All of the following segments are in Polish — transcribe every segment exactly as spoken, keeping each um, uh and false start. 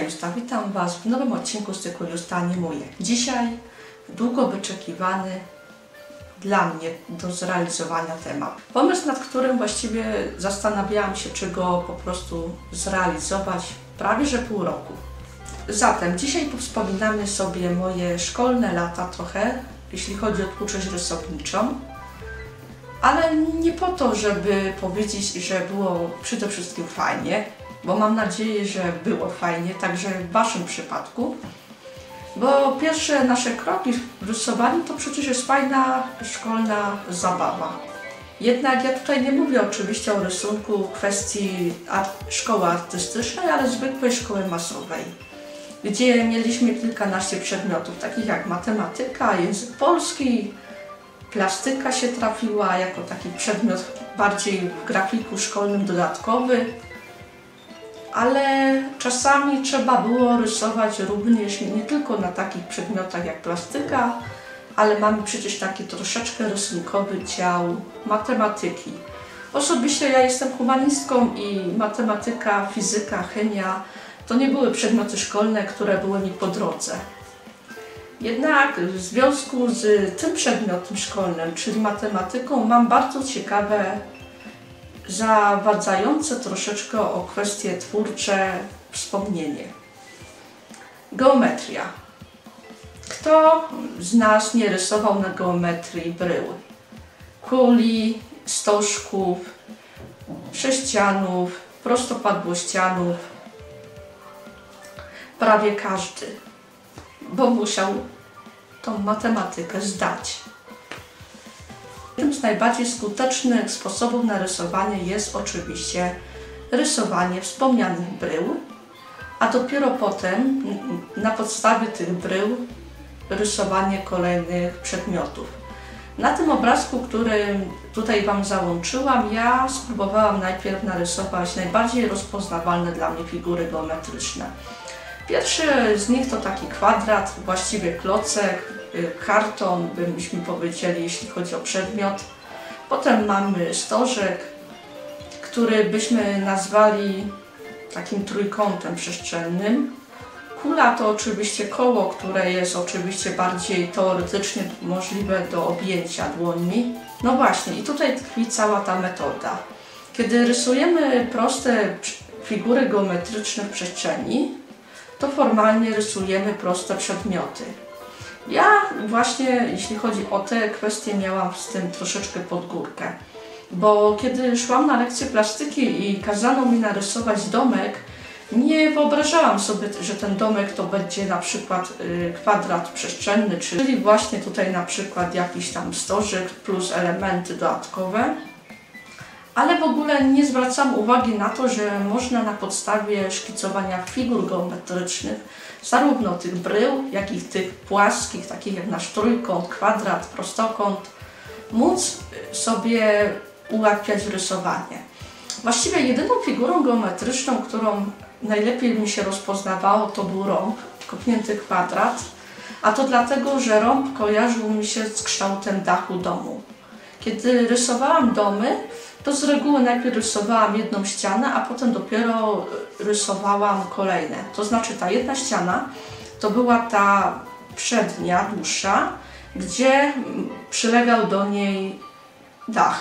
Justa. Witam Was w nowym odcinku z cyklu Justa animuje. Dzisiaj długo wyczekiwany dla mnie do zrealizowania temat. Pomysł, nad którym właściwie zastanawiałam się, czy go po prostu zrealizować prawie że pół roku. Zatem dzisiaj wspominamy sobie moje szkolne lata trochę, jeśli chodzi o twórczość rysowniczą. Ale nie po to, żeby powiedzieć, że było przede wszystkim fajnie, bo mam nadzieję, że było fajnie, także w Waszym przypadku. Bo pierwsze nasze kroki w rysowaniu to przecież jest fajna szkolna zabawa. Jednak ja tutaj nie mówię oczywiście o rysunku w kwestii art szkoły artystycznej, ale zwykłej szkoły masowej, gdzie mieliśmy kilkanaście przedmiotów, takich jak matematyka, język polski, plastyka się trafiła jako taki przedmiot bardziej w grafiku szkolnym dodatkowy, ale czasami trzeba było rysować również nie tylko na takich przedmiotach jak plastyka, ale mamy przecież taki troszeczkę rysunkowy dział matematyki. Osobiście ja jestem humanistką i matematyka, fizyka, chemia to nie były przedmioty szkolne, które były mi po drodze. Jednak w związku z tym przedmiotem szkolnym, czyli matematyką, mam bardzo ciekawe, zawadzające troszeczkę o kwestie twórcze wspomnienie. Geometria. Kto z nas nie rysował na geometrii brył? Kuli, stożków, sześcianów, prostopadłościanów. Prawie każdy, bo musiał tą matematykę zdać. Jednym z najbardziej skutecznych sposobów na rysowanie jest oczywiście rysowanie wspomnianych brył, a dopiero potem na podstawie tych brył rysowanie kolejnych przedmiotów. Na tym obrazku, który tutaj Wam załączyłam, ja spróbowałam najpierw narysować najbardziej rozpoznawalne dla mnie figury geometryczne. Pierwszy z nich to taki kwadrat, właściwie klocek, karton, byśmy powiedzieli, jeśli chodzi o przedmiot. Potem mamy stożek, który byśmy nazwali takim trójkątem przestrzennym. Kula to oczywiście koło, które jest oczywiście bardziej teoretycznie możliwe do objęcia dłońmi. No właśnie, i tutaj tkwi cała ta metoda. Kiedy rysujemy proste figury geometryczne w przestrzeni, to formalnie rysujemy proste przedmioty. Ja właśnie, jeśli chodzi o te kwestie, miałam z tym troszeczkę pod górkę, bo kiedy szłam na lekcję plastyki i kazano mi narysować domek, nie wyobrażałam sobie, że ten domek to będzie na przykład y, kwadrat przestrzenny, czyli właśnie tutaj na przykład jakiś tam stożek plus elementy dodatkowe. Ale w ogóle nie zwracam uwagi na to, że można na podstawie szkicowania figur geometrycznych, zarówno tych brył, jak i tych płaskich, takich jak nasz trójkąt, kwadrat, prostokąt, móc sobie ułatwiać rysowanie. Właściwie jedyną figurą geometryczną, którą najlepiej mi się rozpoznawało, to był rąb, kopnięty kwadrat, a to dlatego, że rąb kojarzył mi się z kształtem dachu domu. Kiedy rysowałam domy, to z reguły najpierw rysowałam jedną ścianę, a potem dopiero rysowałam kolejne. To znaczy ta jedna ściana to była ta przednia, dłuższa, gdzie przylegał do niej dach.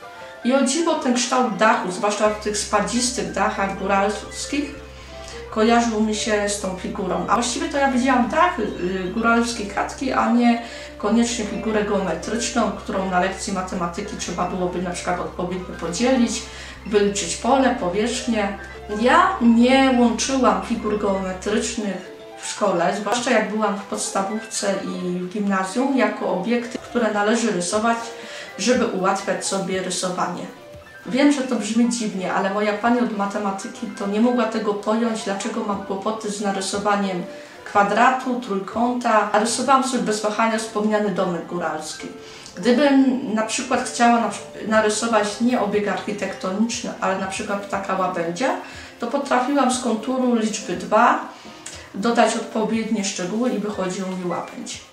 I o dziwo ten kształt dachu, zwłaszcza w tych spadzistych dachach góralskich, kojarzył mi się z tą figurą. A właściwie to ja widziałam dach góralskiej chatki, a nie koniecznie figurę geometryczną, którą na lekcji matematyki trzeba byłoby na przykład odpowiednio podzielić, wyliczyć pole, powierzchnię. Ja nie łączyłam figur geometrycznych w szkole, zwłaszcza jak byłam w podstawówce i w gimnazjum, jako obiekty, które należy rysować, żeby ułatwiać sobie rysowanie. Wiem, że to brzmi dziwnie, ale moja pani od matematyki to nie mogła tego pojąć, dlaczego mam kłopoty z narysowaniem kwadratu, trójkąta, a rysowałam sobie bez wahania wspomniany domek góralski. Gdybym na przykład chciała narysować nie obiekt architektoniczny, ale na przykład ptaka łabędzia, to potrafiłam z konturu liczby dwa dodać odpowiednie szczegóły i wychodził mi łabędź.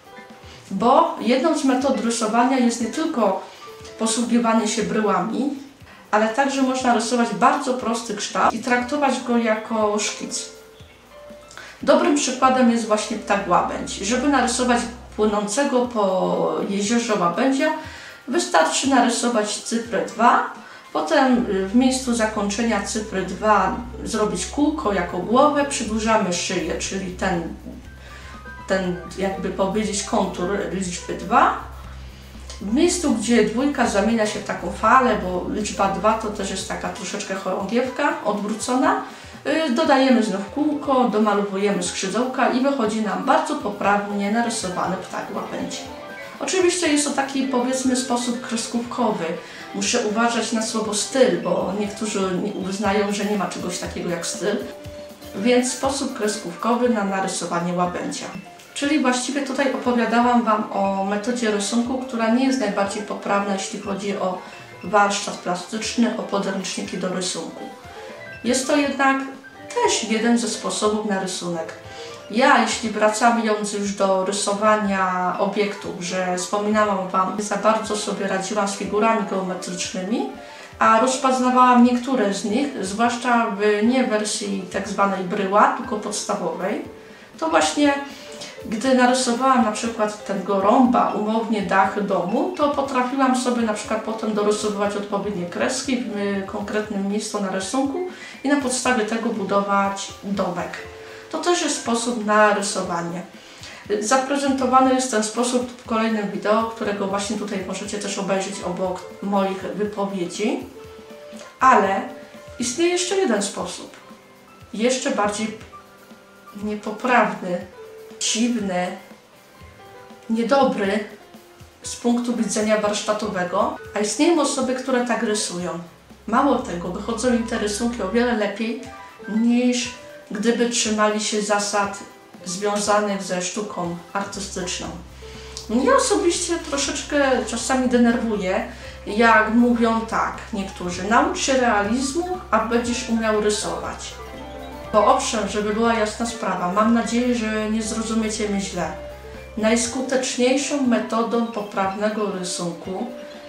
Bo jedną z metod rysowania jest nie tylko posługiwanie się bryłami, ale także można rysować bardzo prosty kształt i traktować go jako szkic. Dobrym przykładem jest właśnie ptak łabędź. Żeby narysować płynącego po jeziorze łabędzia, wystarczy narysować cyfrę dwa, potem w miejscu zakończenia cyfry dwa zrobić kółko jako głowę, przydłużamy szyję, czyli ten, ten jakby powiedzieć kontur liczby dwa. W miejscu, gdzie dwójka zamienia się w taką falę, bo liczba dwa to też jest taka troszeczkę chorągiewka odwrócona, dodajemy znów kółko, domalowujemy skrzydełka i wychodzi nam bardzo poprawnie narysowany ptak łabędzi. Oczywiście jest to taki, powiedzmy, sposób kreskówkowy. Muszę uważać na słowo styl, bo niektórzy uznają, że nie ma czegoś takiego jak styl. Więc sposób kreskówkowy na narysowanie łabędzia. Czyli właściwie tutaj opowiadałam Wam o metodzie rysunku, która nie jest najbardziej poprawna, jeśli chodzi o warsztat plastyczny, o podręczniki do rysunku. Jest to jednak też jeden ze sposobów na rysunek. Ja, jeśli wracając już do rysowania obiektów, że wspominałam Wam, za bardzo sobie radziłam z figurami geometrycznymi, a rozpoznawałam niektóre z nich, zwłaszcza w nie wersji tak zwanej bryła, tylko podstawowej, to właśnie gdy narysowałam na przykład tego rąba, umownie dach domu, to potrafiłam sobie na przykład potem dorysowywać odpowiednie kreski w konkretnym miejscu na rysunku i na podstawie tego budować domek. To też jest sposób na rysowanie. Zaprezentowany jest ten sposób w kolejnym wideo, którego właśnie tutaj możecie też obejrzeć obok moich wypowiedzi. Ale istnieje jeszcze jeden sposób, jeszcze bardziej niepoprawny, dziwny, niedobry z punktu widzenia warsztatowego, a istnieją osoby, które tak rysują. Mało tego, wychodzą im te rysunki o wiele lepiej niż gdyby trzymali się zasad związanych ze sztuką artystyczną. Mnie osobiście troszeczkę czasami denerwuje, jak mówią tak niektórzy: naucz się realizmu, a będziesz umiał rysować. Bo owszem, żeby była jasna sprawa, mam nadzieję, że nie zrozumiecie mnie źle. Najskuteczniejszą metodą poprawnego rysunku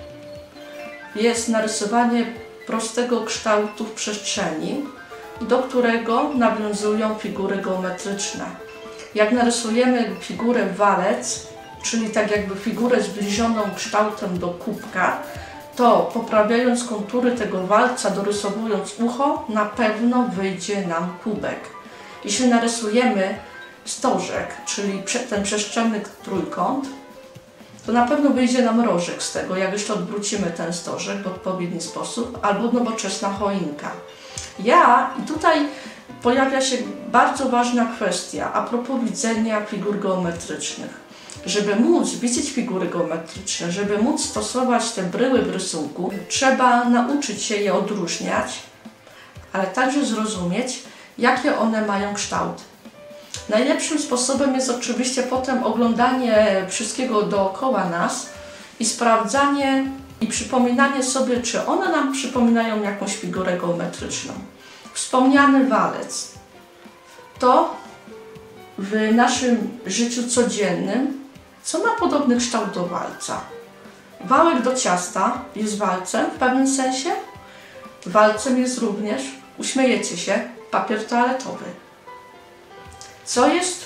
jest narysowanie prostego kształtu w przestrzeni, do którego nawiązują figury geometryczne. Jak narysujemy figurę walec, czyli tak jakby figurę zbliżoną kształtem do kubka, to poprawiając kontury tego walca, dorysowując ucho, na pewno wyjdzie nam kubek. Jeśli narysujemy stożek, czyli ten przestrzenny trójkąt, to na pewno wyjdzie nam rożek z tego, jak jeszcze odwrócimy ten stożek w odpowiedni sposób, albo nowoczesna choinka. Ja, i tutaj pojawia się bardzo ważna kwestia a propos widzenia figur geometrycznych. Żeby móc widzieć figury geometryczne, żeby móc stosować te bryły w rysunku, trzeba nauczyć się je odróżniać, ale także zrozumieć, jakie one mają kształt. Najlepszym sposobem jest oczywiście potem oglądanie wszystkiego dookoła nas i sprawdzanie i przypominanie sobie, czy one nam przypominają jakąś figurę geometryczną. Wspomniany walec. To w naszym życiu codziennym, co ma podobny kształt do walca. Wałek do ciasta jest walcem w pewnym sensie. Walcem jest również, uśmiejecie się, papier toaletowy. Co jest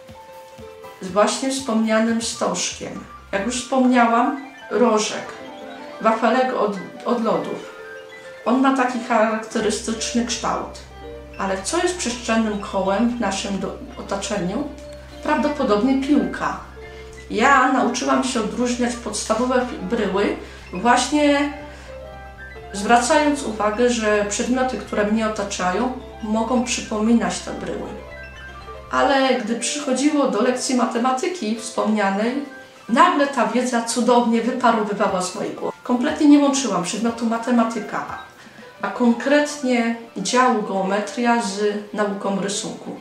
właśnie wspomnianym stożkiem? Jak już wspomniałam, rożek, wafelek od, od lodów. On ma taki charakterystyczny kształt. Ale co jest przestrzennym kołem w naszym do, otoczeniu? Prawdopodobnie piłka. Ja nauczyłam się odróżniać podstawowe bryły właśnie zwracając uwagę, że przedmioty, które mnie otaczają, mogą przypominać te bryły. Ale gdy przychodziło do lekcji matematyki wspomnianej, nagle ta wiedza cudownie wyparowywała z mojej głowy. Kompletnie nie łączyłam przedmiotu matematyka, a konkretnie działu geometria z nauką rysunku.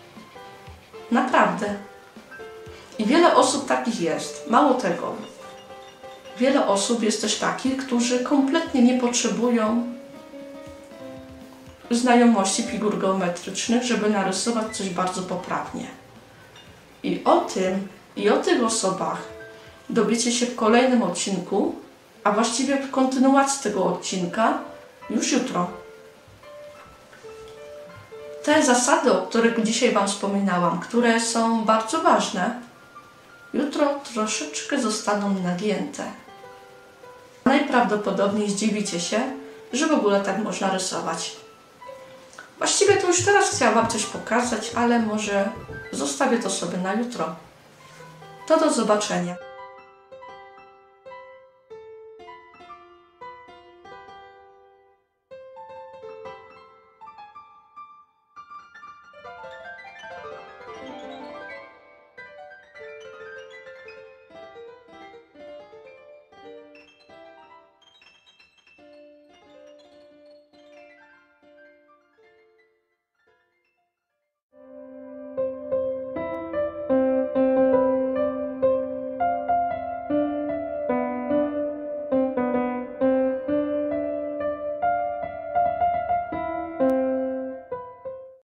Naprawdę. I wiele osób takich jest. Mało tego. Wiele osób jest też takich, którzy kompletnie nie potrzebują znajomości figur geometrycznych, żeby narysować coś bardzo poprawnie. I o tym, i o tych osobach dowiecie się w kolejnym odcinku, a właściwie w kontynuacji tego odcinka już jutro. Te zasady, o których dzisiaj Wam wspominałam, które są bardzo ważne, jutro troszeczkę zostaną nagięte. Najprawdopodobniej zdziwicie się, że w ogóle tak można rysować. Właściwie to już teraz chciałam Wam coś pokazać, ale może zostawię to sobie na jutro. To do zobaczenia.